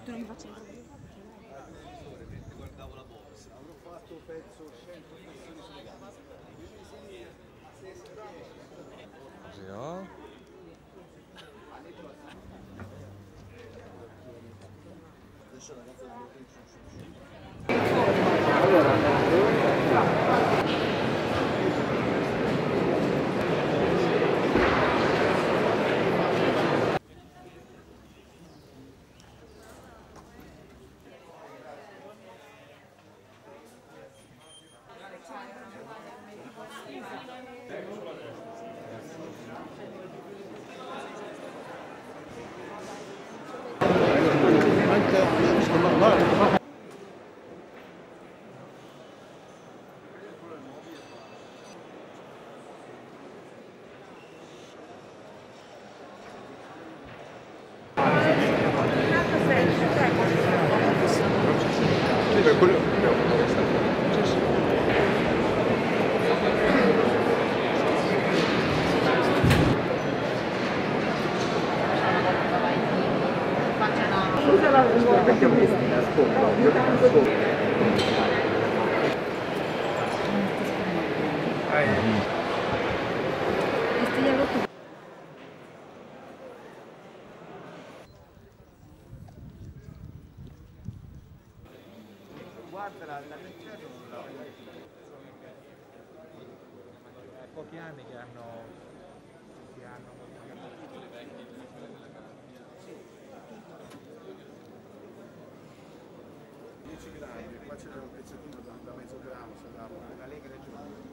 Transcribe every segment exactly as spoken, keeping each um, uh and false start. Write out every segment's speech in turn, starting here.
che non mi faccia entrare. Guardavo la box, avrò fatto penso cento flessioni sulle gambe. Così no? Adesso ragazzi perché ho visto in ascolto, guarda la leggera pochi anni che hanno che hanno dieci grammi, qua c'è un pezzettino da, da mezzo grammo, se da la Lega regionale.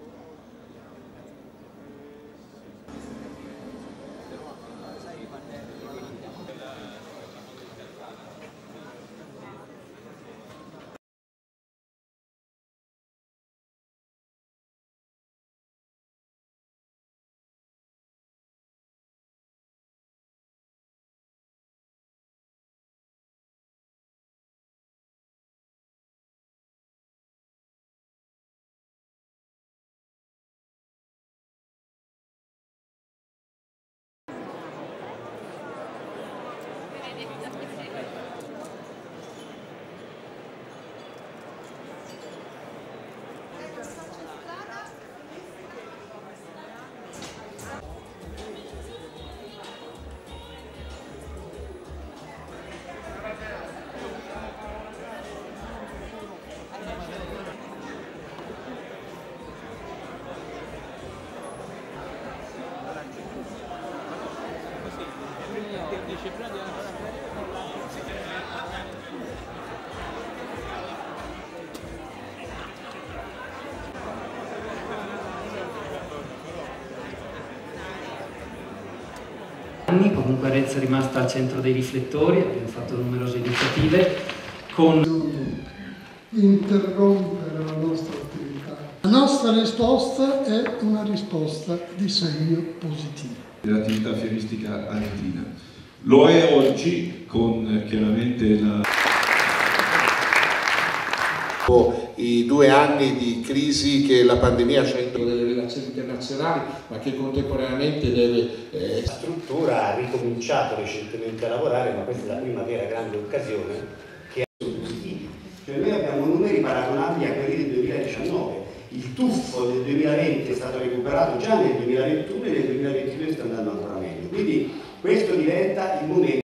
Comunque Arezzo è rimasta al centro dei riflettori, abbiamo fatto numerose iniziative con... interrompere la nostra attività. La nostra risposta è una risposta di segno positivo. Dell'attività fieristica aretina. Lo è oggi con chiaramente la... I due anni di crisi che la pandemia c'ha in delle relazioni internazionali, ma che contemporaneamente deve... Eh... La struttura ha ricominciato recentemente a lavorare, ma questa è la prima vera grande occasione che ha positivi. Cioè noi abbiamo numeri paragonabili a quelli del duemiladiciannove. Il tuffo del duemilaventi è stato recuperato già nel duemilaventuno e nel duemilaventidue sta andando ancora meglio. Quindi questo diventa il momento